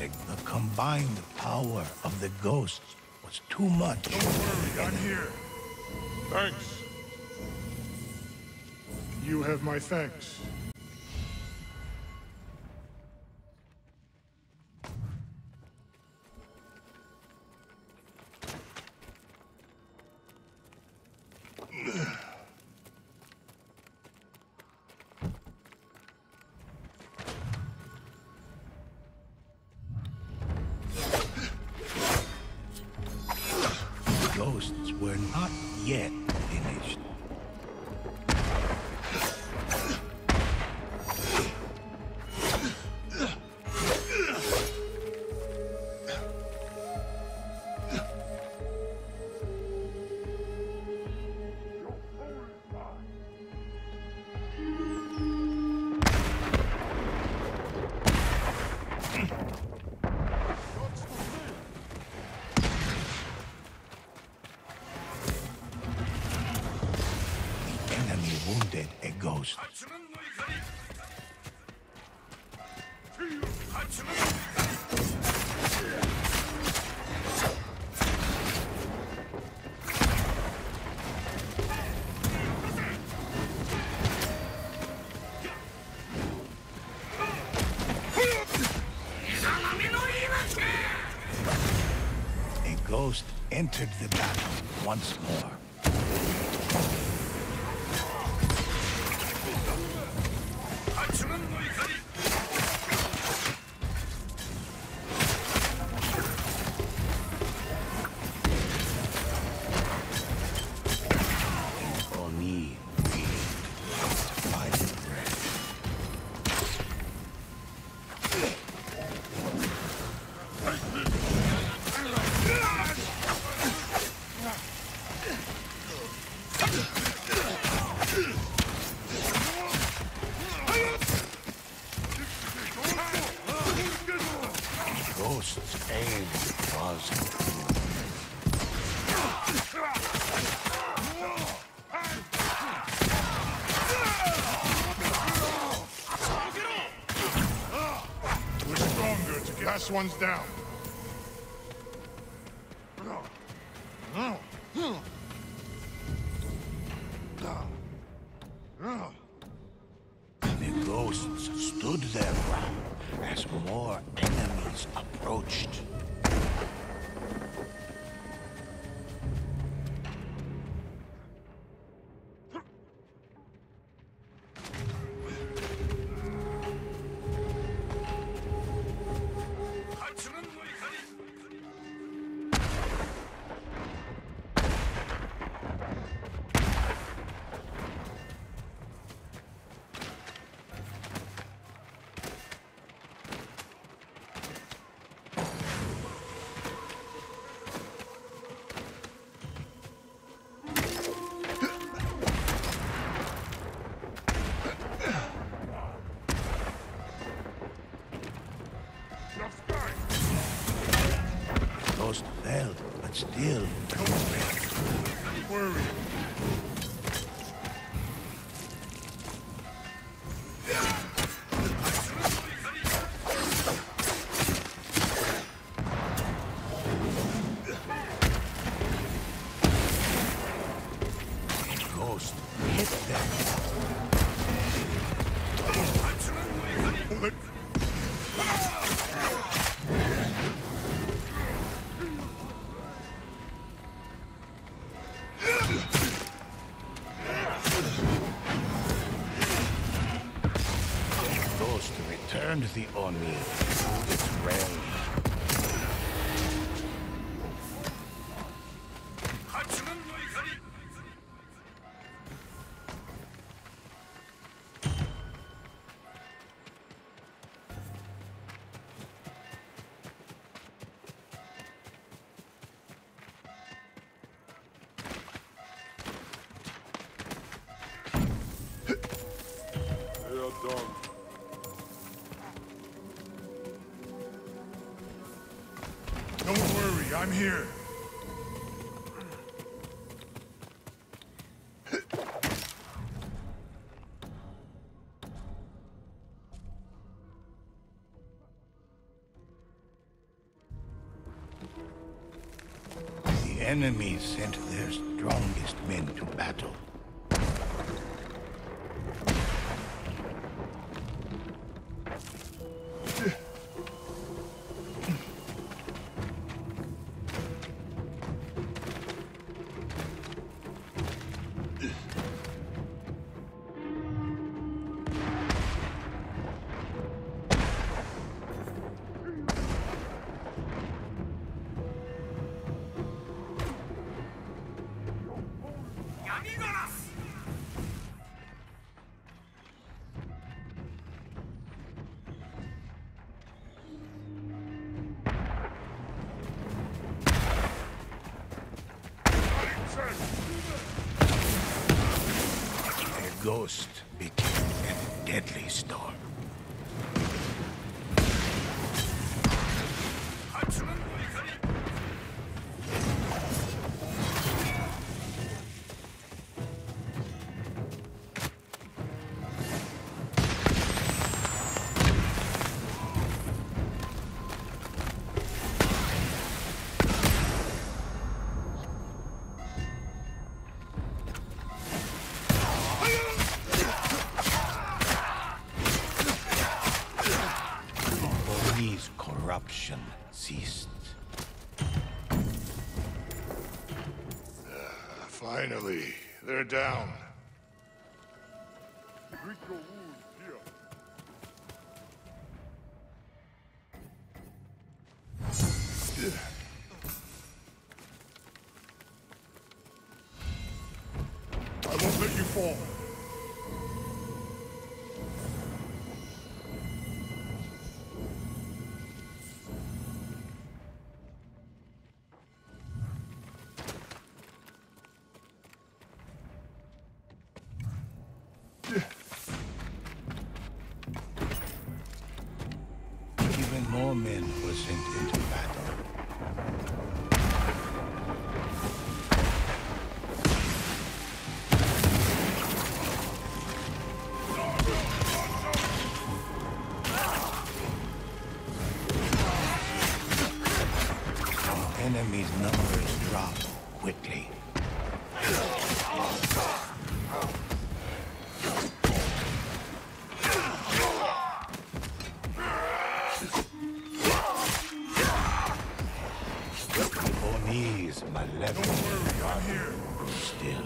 The combined power of the ghosts was too much. Don't worry, I'm here. Thanks. You have my thanks. Ghosts were not yet finished. Wounded a ghost. A ghost entered the battle once more. Ghost's aim was We're stronger together. Last one's down. The ghosts stood their ground as more enemies approached. Ghost fell, but still. Don't worry. Ghost hit them. Ghost returned the Oni to its realm. Don't worry, I'm here. Enemies sent their strongest men to battle. A ghost became a deadly storm. His corruption ceased. Finally, they're down. I won't let you fall. Even more men were sent into battle. Enemies' numbers drop quickly. Oni's malevolent guardian still.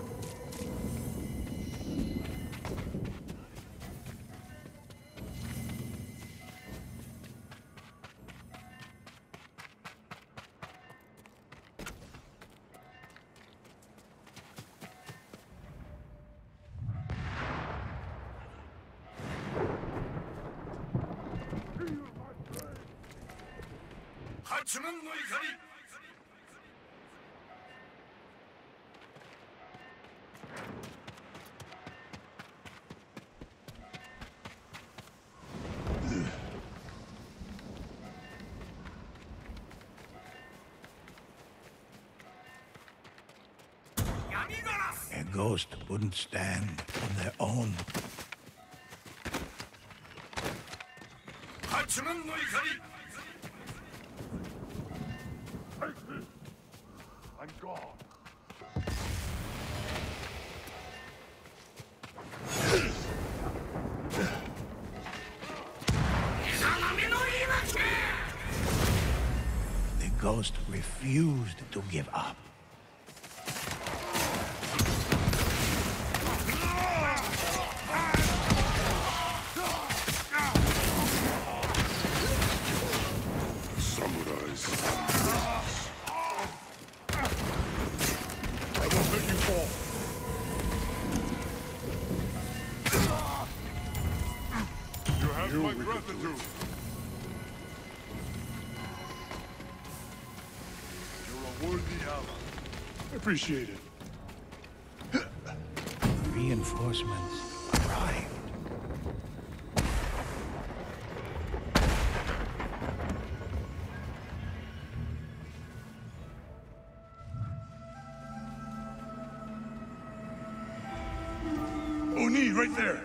A ghost wouldn't stand on their own. I'm gone. The ghost refused to give up. Samurais. I won't let you fall. You have my gratitude. You're a worthy ally. Appreciate it. Reinforcements arrived. Oni, right there.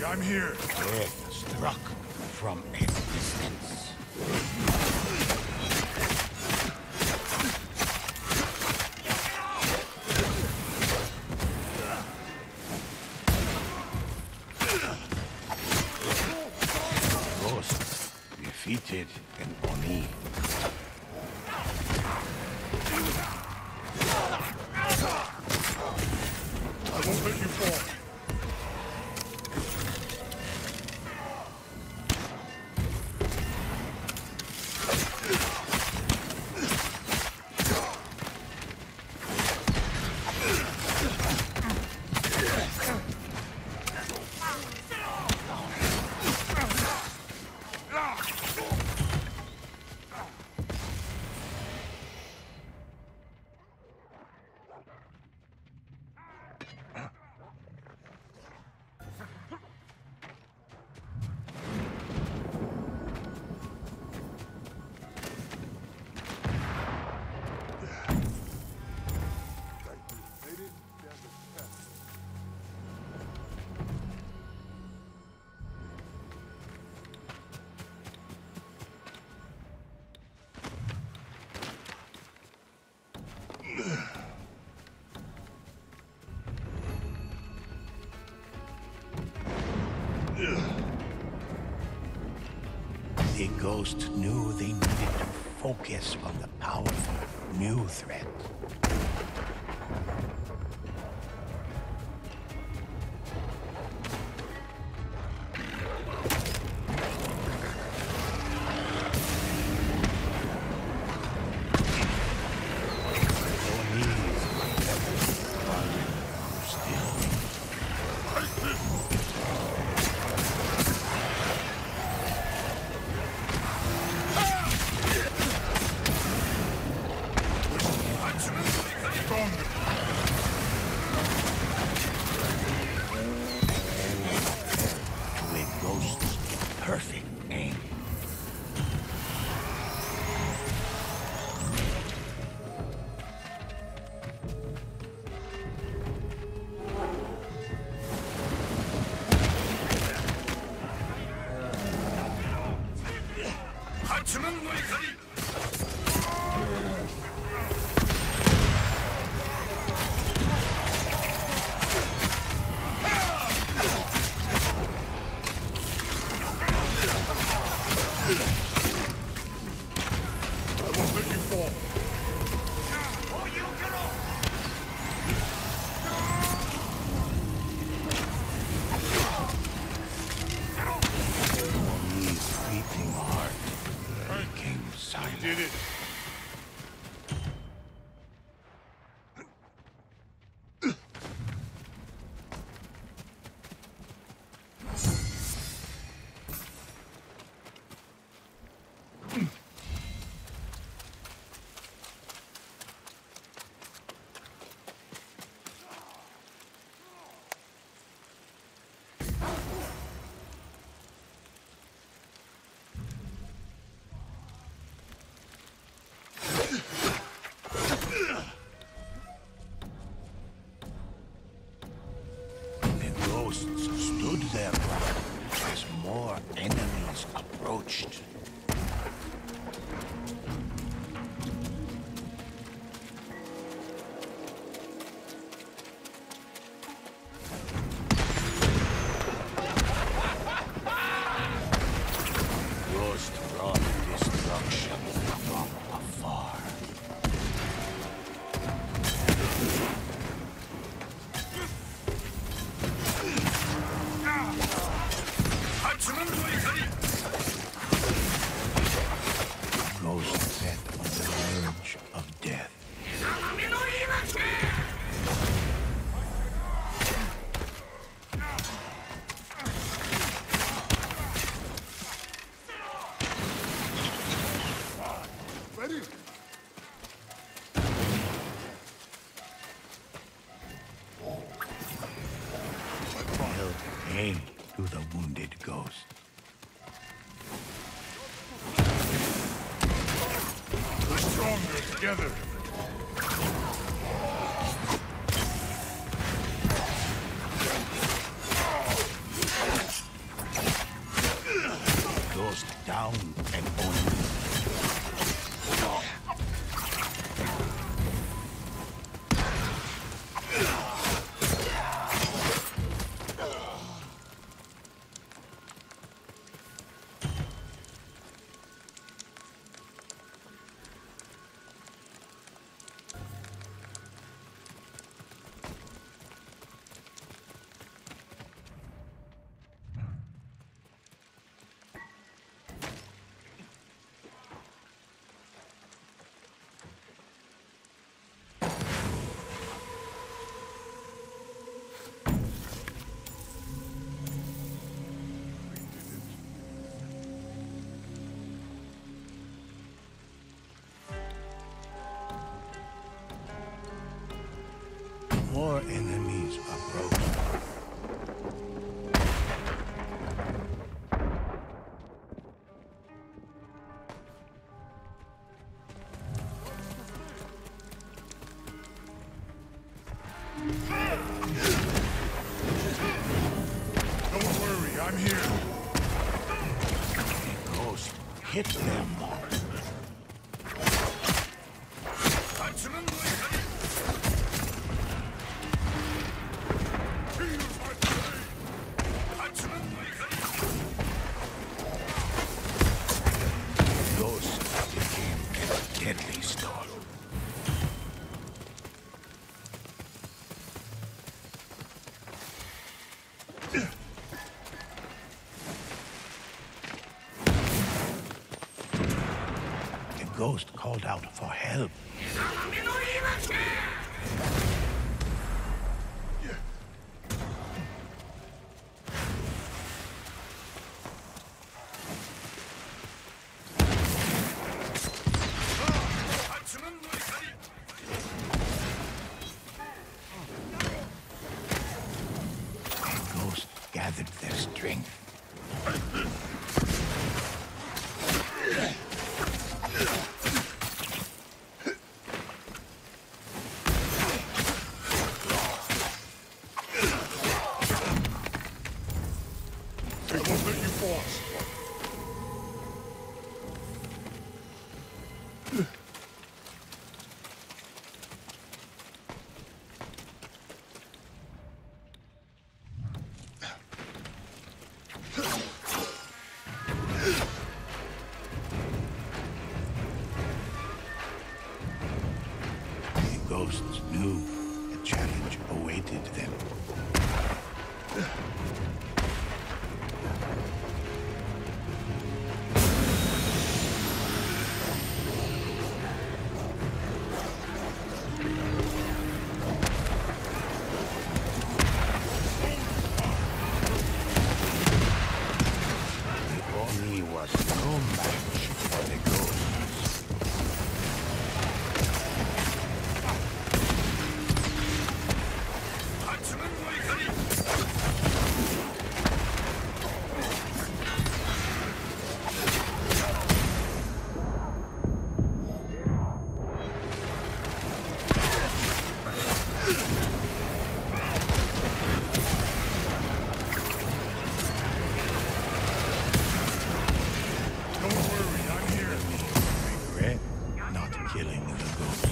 I'm here. Death struck from a distance. Ghost defeated an Oni. I won't let you fall. The Ghost knew they needed to focus on the powerful new threat. Perfect aim. Did it. Stood their ground as more enemies approached. Ghost brought destruction from afar. Ghost set on the verge of death. Ready? Dealt pain to the wounded ghost. We're stronger together. enemies approach. Don't worry, I'm here. The ghost hit them. Ghost became a deadly storm. The ghost called out for help. The ghost gathered their strength. They won't let you force. The ghosts knew a challenge awaited them. The Oni was no match for the ghosts. Don't worry, I'm here. Regret not killing the ghost.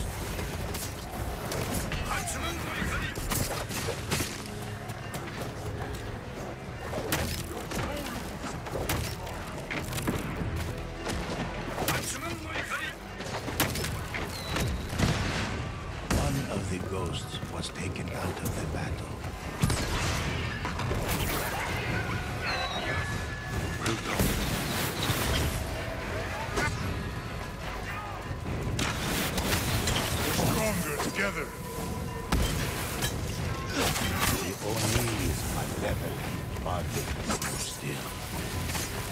One of the ghosts was taken out of the battle. We're stronger together. The Oni is malevolent, but still.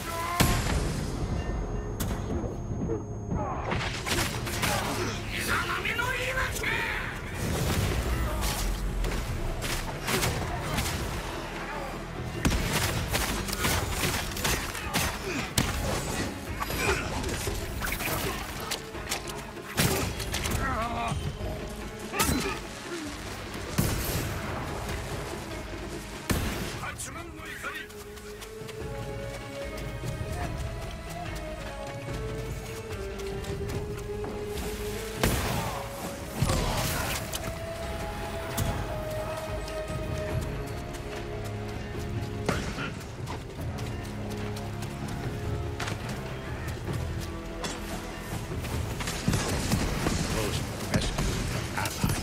Ghost rescued their ally.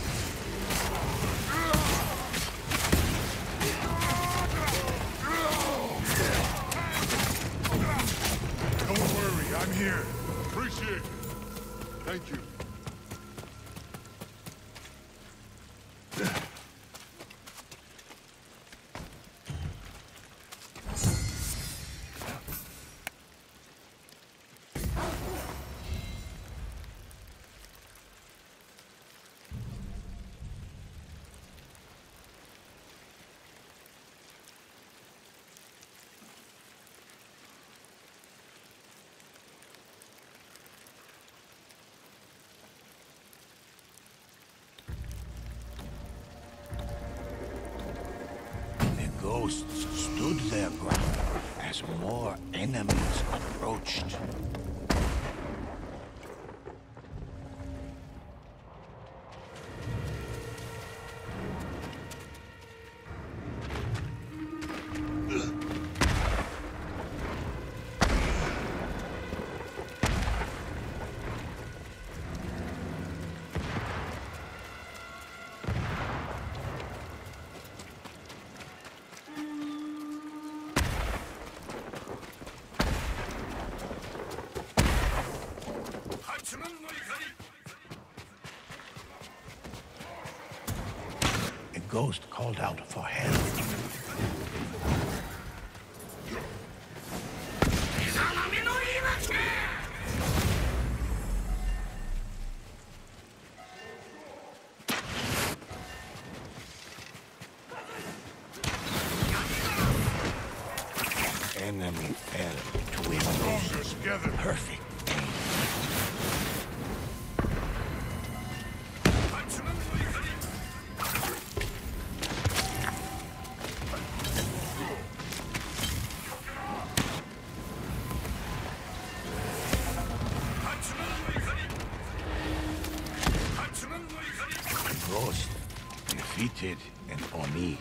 Don't worry, I'm here. Appreciate it. Thank you. ghosts stood their ground as more enemies approached. A ghost called out for help. Enemy fell to his Together. perfect. Ghost defeated an Oni.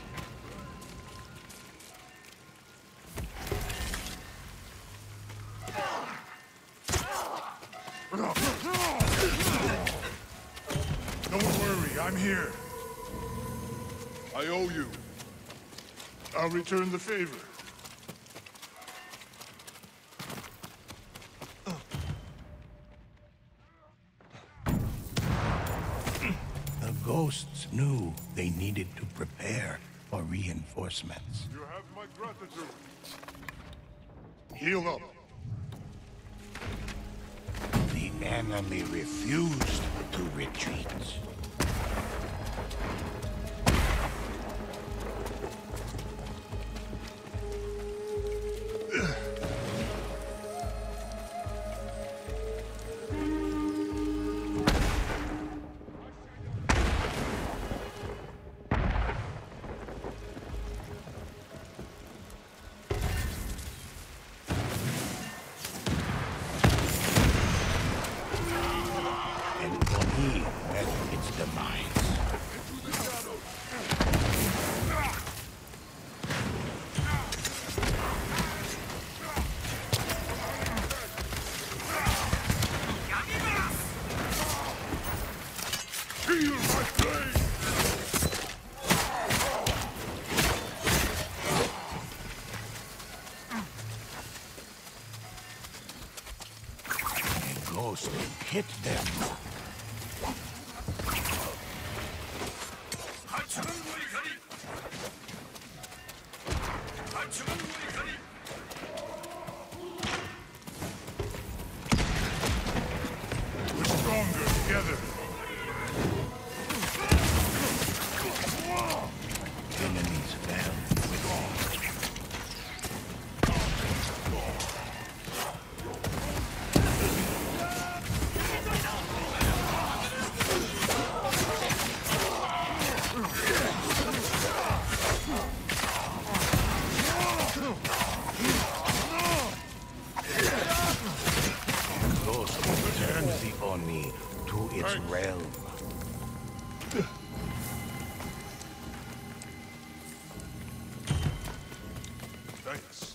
Don't worry, I'm here. I owe you. I'll return the favor. The ghosts knew they needed to prepare for reinforcements. You have my gratitude. Heal up. The enemy refused to retreat. And Oni met its demise. Feel my pain! A ghost hit them. We're stronger together. Enemies fell with all. Ghost returns the Oni to its realm. Thanks.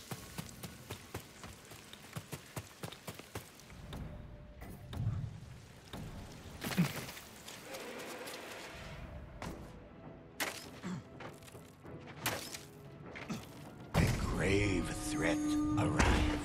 A grave threat arrived.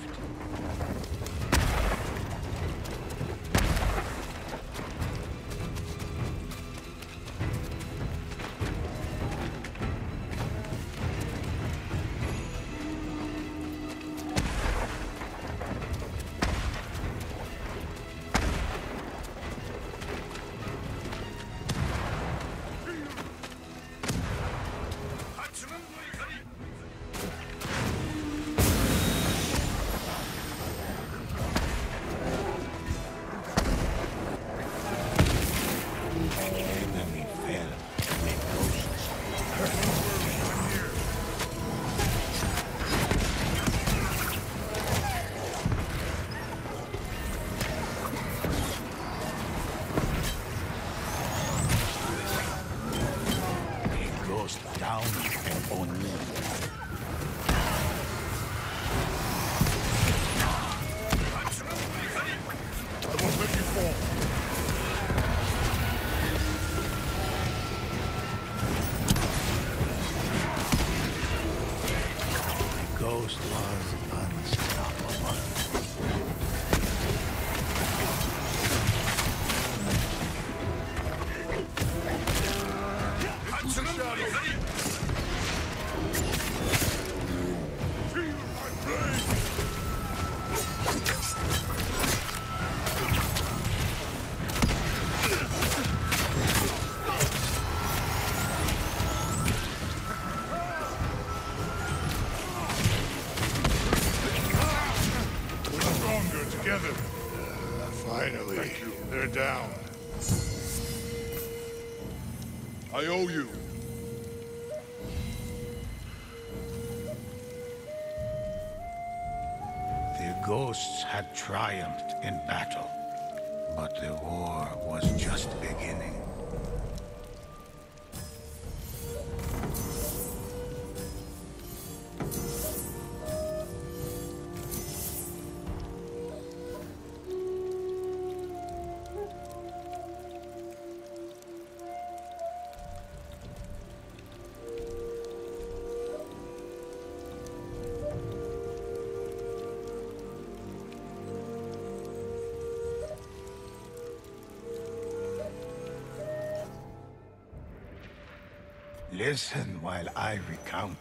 and Oni. I won't let you fall. The ghost was unstoppable. Into the shadows. Feel my blade. We're stronger together. Finally, Thank you. they're down. I owe you. The ghosts had triumphed in battle, but the war was just beginning. Listen while I recount